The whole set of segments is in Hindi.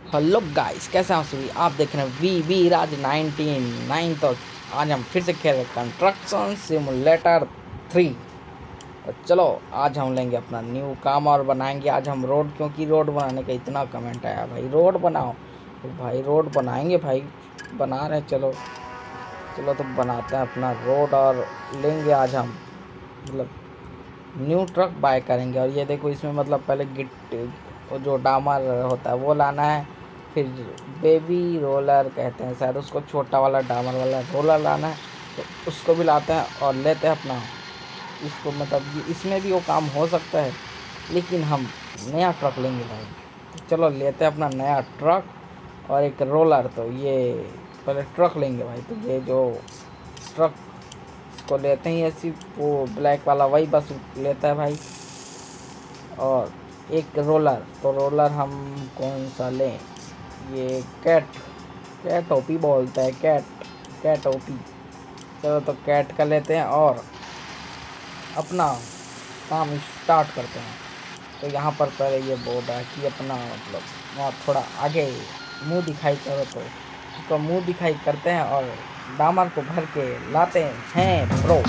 हेलो गाइस, कैसे हैं आप सभी। आप देख रहे हैं वी राज 99। तो आज हम फिर से खेल रहे कंस्ट्रक्शन सिमुलेटर 3। तो चलो आज हम लेंगे अपना न्यू काम और बनाएंगे आज हम रोड, क्योंकि रोड बनाने का इतना कमेंट आया भाई रोड बनाओ। तो भाई रोड बनाएंगे भाई, बना रहे हैं। चलो चलो तो बनाते हैं अपना रोड और लेंगे आज हम मतलब न्यू ट्रक बाय करेंगे। और ये देखो इसमें मतलब पहले गिट्टी जो डामर होता है वो लाना है, फिर बेबी रोलर कहते हैं शायद उसको, छोटा वाला डामर वाला रोलर लाना है। तो उसको भी लाते हैं और लेते हैं अपना इसको, मतलब ये इसमें भी वो काम हो सकता है, लेकिन हम नया ट्रक लेंगे भाई। तो चलो लेते हैं अपना नया ट्रक और एक रोलर। तो ये पहले ट्रक लेंगे भाई। तो ये जो ट्रक को लेते हैं ऐसी वो ब्लैक वाला, वही बस लेता है भाई। और एक रोलर, तो रोलर हम कौन सा लें, ये कैट ओपी बोलता है, कैट ओपी। चलो तो कैट का लेते हैं और अपना काम स्टार्ट करते हैं। तो यहाँ पर पहले ये बोर्ड है कि अपना मतलब वहाँ थोड़ा आगे मुंह दिखाई करो, तो उसको मुंह दिखाई करते हैं और डामर को भर के लाते हैं ब्रो।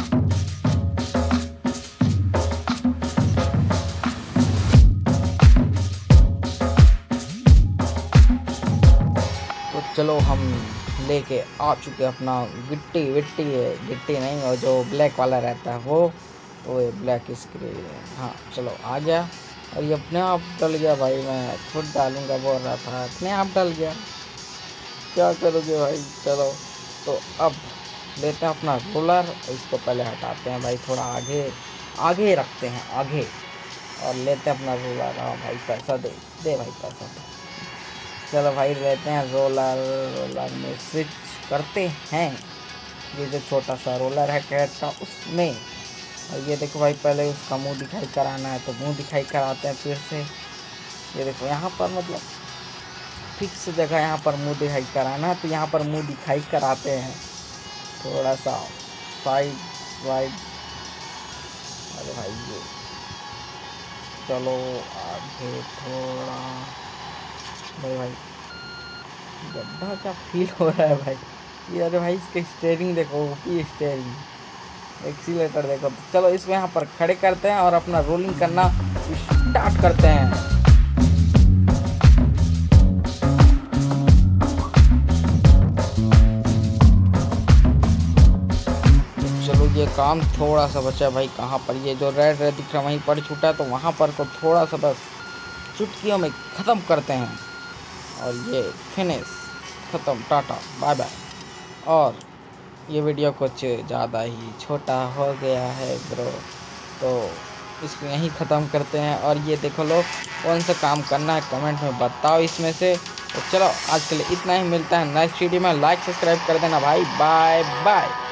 तो चलो हम लेके आ चुके अपना गिट्टी विट्टी है, गिट्टी नहीं, और जो ब्लैक वाला रहता है वो, तो ये ब्लैक स्क्रीन। हाँ चलो आ गया। और ये अपने आप डल गया भाई, मैं खुद डालूंगा बोल रहा था, अपने आप डल गया। क्या करोगे भाई। चलो तो अब लेते हैं अपना रोलर, इसको पहले हटाते हैं भाई, थोड़ा आगे आगे रखते हैं आगे, और लेते हैं अपना रोलर। हाँ भाई पैसा दे दे भाई पैसा दे। चलो भाई लेते हैं रोलर, रोलर में स्विच करते हैं। ये जो छोटा सा रोलर है कैट का उसमें, और ये देखो भाई पहले उसका मुंह दिखाई कराना है, तो मुंह दिखाई कराते हैं फिर से। ये देखो यहाँ पर मतलब फिक्स जगह यहाँ पर मुंह दिखाई कराना है, तो यहाँ पर मुंह दिखाई कराते हैं थोड़ा सा साइड वाइड। अरे भाई ये चलो आगे थोड़ा। भाई भाई गड्ढा क्या फील हो रहा है भाई ये। अरे भाई इसके स्टेयरिंग देखो, ओपी स्टेयरिंग, एक्सीलेटर देखो। तो चलो इसको यहाँ पर खड़े करते हैं और अपना रोलिंग करना स्टार्ट करते हैं। चलो ये काम थोड़ा सा बचा है भाई, कहाँ पर ये जो रेड रेड दिख रहा है वहीं पर छूटा है, तो वहाँ पर को थोड़ा सा बस चुटकियों में ख़त्म करते हैं। और ये फिनिश, ख़त्म, टाटा बाय बाय। और ये वीडियो कुछ ज़्यादा ही छोटा हो गया है ब्रो, तो इसको यहीं ख़त्म करते हैं। और ये देखो लोग कौन सा काम करना है कमेंट में बताओ इसमें से। तो चलो आज के लिए इतना ही, मिलता है नेक्स्ट वीडियो में। लाइक सब्सक्राइब कर देना भाई, बाय बाय।